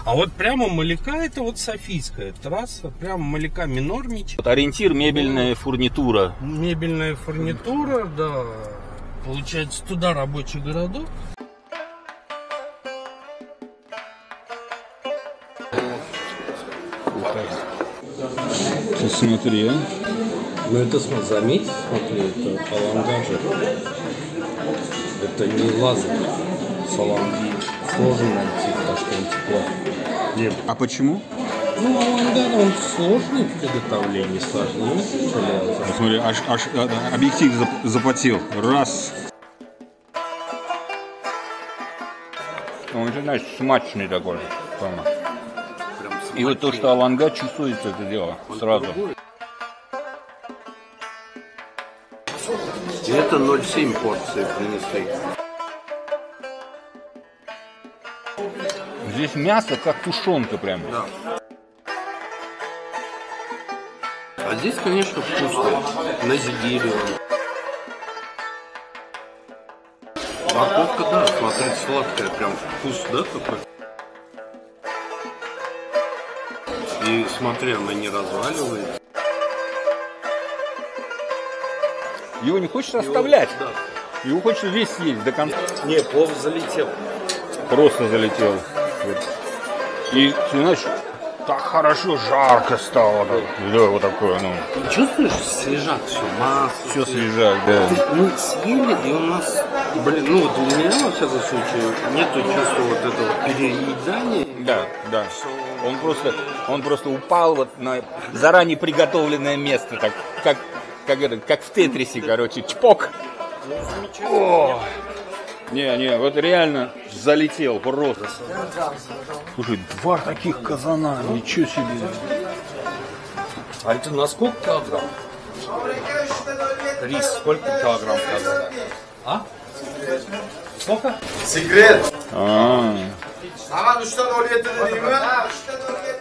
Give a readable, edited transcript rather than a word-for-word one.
А вот прямо Маляка, это вот Софийская трасса, прямо Маляка Минорнич. Вот ориентир мебельная фурнитура. Мебельная фурнитура, да. Получается, туда рабочий городок. Ты смотри, а. Ну это, заметь, смотри, это палангажи. Это не лазер. Саланги сложно найти в Ташкенте плохо. А почему? Ну, авангард, он сложный в приготовлении, сложнее, чем лазер. Смотри, аж объектив запотел. Раз. Он же, знаешь, смачный такой. И вот то, что авангард, чувствуется это дело сразу. Это 0,7 порции принесли. Здесь мясо как тушенка прям. Да. А здесь, конечно, вкусно. На зигире. Морковка, да, смотри, сладкая, прям вкус, да, такой. И смотри, она не разваливается. Его не хочется оставлять. Да. Его хочется весь съесть до конца. Не, плов залетел. Просто залетел. И, ты знаешь, так хорошо, жарко стало. Да, вот такое, ну. Чувствуешь, свежак все, масло. Все свежак, да. Мы съели, и у нас, блин, ну вот у меня, во всяком случае, нету чувства вот этого переедания. Да, да. Он просто упал вот на заранее приготовленное место, так, как в Тетрисе, короче, чпок. О! Не, вот реально залетел просто. Слушай, 2 таких казана, ничего себе. А это на сколько килограмм? Рис, сколько килограмм казана? А? Сколько? Секрет. А. Aman 3'ten oraya dedi değil mi? 3'ten oraya